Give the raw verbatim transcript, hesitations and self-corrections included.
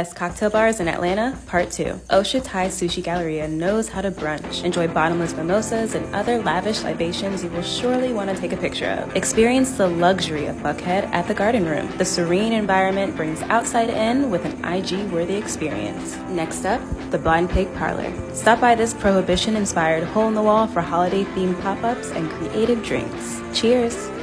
Best cocktail bars in Atlanta, Part two. Osha Thai Sushi Galleria knows how to brunch. Enjoy bottomless mimosas and other lavish libations you will surely want to take a picture of. Experience the luxury of Buckhead at the Garden Room. The serene environment brings outside in with an I G-worthy experience. Next up, the Blind Pig Parlor. Stop by this Prohibition-inspired hole-in-the-wall for holiday-themed pop-ups and creative drinks. Cheers!